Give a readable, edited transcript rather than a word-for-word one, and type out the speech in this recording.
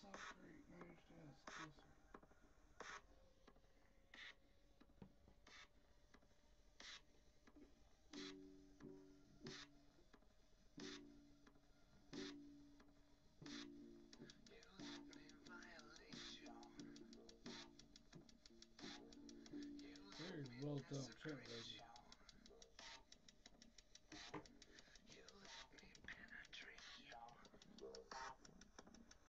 great. I understand it's closer. Very well done, Trent Reznor.